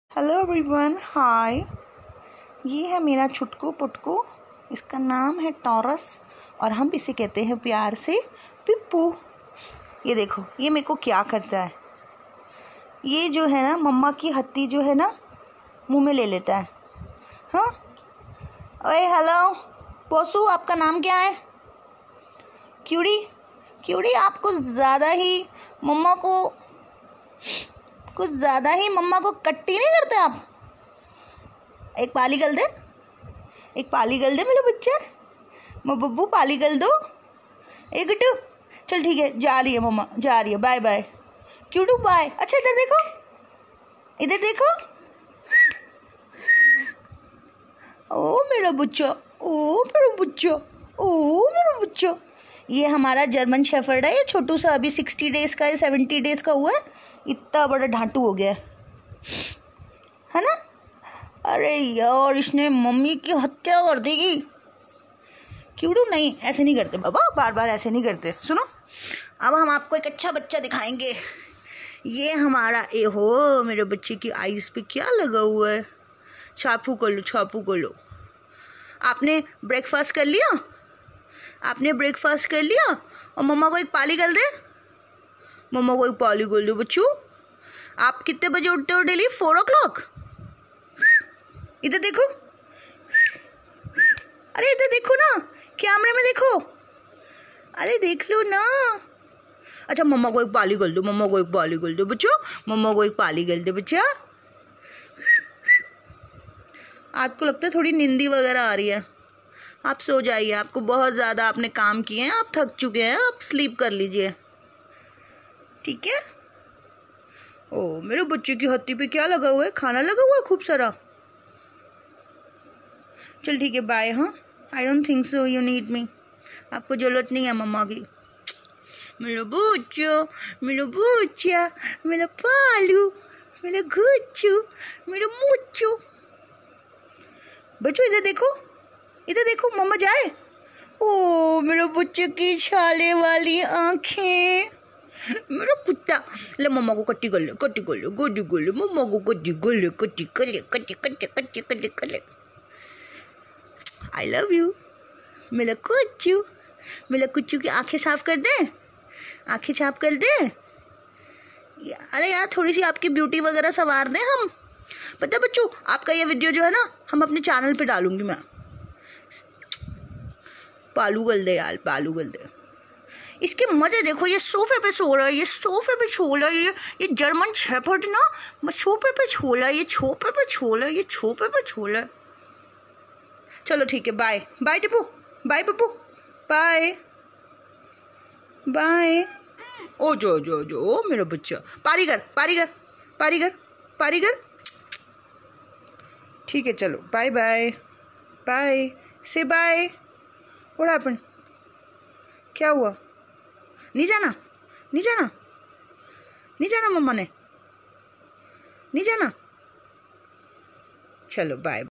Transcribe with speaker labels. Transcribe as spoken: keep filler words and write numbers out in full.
Speaker 1: Hello everyone, हाय। ये है मेरा छुटकू पुटकू। इसका नाम है टॉरस और हम इसे कहते हैं प्यार से पिप्पू। ये देखो, ये मेरे को क्या करता है। ये जो है ना, मम्मा की हत्ती जो है ना, मुंह में ले लेता है। हाँ, ओए हेलो पोसू, आपका नाम क्या है? क्यूड़ी क्यूड़ी आपको ज़्यादा ही मम्मा को कुछ ज़्यादा ही मम्मा को कट्टी नहीं करते आप? एक पाली गल दे, एक पाली गल दे मेरे बच्चे, मो बब्बू पाली गल दो। एक गुड्डू, चल ठीक है, जा रही है मम्मा, जा रही है, बाय बाय क्यूडू, बाय। अच्छा इधर देखो, इधर देखो, ओ मेरा बच्चा, ओ मेरा बच्चा, ओ मेरा बच्चा। ये हमारा जर्मन शेफर्ड है। ये छोटू सा अभी सिक्सटी डेज का है, सेवेंटी डेज का हुआ है। इतना बड़ा ढांटू हो गया है ना। अरे यार, इसने मम्मी की हत्या कर देगी। क्यूडू नहीं, ऐसे नहीं करते बाबा, बार बार ऐसे नहीं करते। सुनो, अब हम आपको एक अच्छा बच्चा दिखाएंगे। ये हमारा, ए हो मेरे बच्चे की आईज पे क्या लगा हुआ है? छापू कर लो, छापू कर लो। आपने ब्रेकफास्ट कर लिया? आपने ब्रेकफास्ट कर लिया? और मम्मा को एक पाली कर दे, मम्मा को एक पाली कर दो बच्चों। आप कितने बजे उठते हो डेली? फोर ओ क्लॉक। इधर देखो, अरे इधर देखो ना, कैमरे में देखो, अरे देख लो ना। अच्छा, मम्मा को एक पाली कर दो, मम्मा को एक पाली कर दो बच्चों, मम्मा को एक पाली कर दो बच्चा। आपको लगता है थोड़ी नींदी वगैरह आ रही है? आप सो जाइए, आपको बहुत ज़्यादा आपने काम किए हैं, आप थक चुके हैं, आप स्लीप कर लीजिए, ठीक है? ओ मेरे बच्चे की हत्ती पे क्या लगा हुआ है? खाना लगा हुआ है खूब सारा। चल ठीक है, बाय। हाँ, I don't think so you need me. आपको जरूरत नहीं है मम्मा की। मेरा बच्चा, मेरा बच्चा, मेरा पालू, मेरा गुच्चू, मेरा मुच्चू। बच्चों इधर देखो, इधर देखो, मम्मा जाए। ओ मेरे बच्चे की छाले वाली आंखें, मेरा कुत्ता। ले मम्मा को कट्टी कर ले, कट्टी कर ले, गोदी कर ले, मम्मा को कट्टी कर ले, कट्टी कर ले, कट्टी कट्टी कट्टी कट्टी कर ले। आई लव यू मेरा कुच्चू। मेरा कुच्चू की आंखें साफ कर दे, आंखें साफ कर दे। अरे यार, थोड़ी सी आपकी ब्यूटी वगैरह संवार दें हम। पता है बच्चों, आपका ये वीडियो जो है ना, हम अपने चैनल पे डालूंगी मैं। पालू गल दे यार, पालू गल दे। इसके मजे देखो, ये सोफे पे सो रहा है, ये सोफे पे सो रहा है, ये ये जर्मन शेफर्ड ना सोफे पे सो रहा है, ये छोपे पे सो रहा है, ये छोपे पे सो रहा है। चलो ठीक है, bye bye Tippu, bye Pappu, bye bye. ओ जो जो जो ओ मेरा बच्चा, पारीगर पारीगर पारीगर पारीगर। ठीक है, चलो बाय बाय बाय, से बाय। What happened? क्या हुआ? नहीं जाना, नहीं जाना, नहीं जाना, मम्मा ने नहीं जाना। चलो बाय।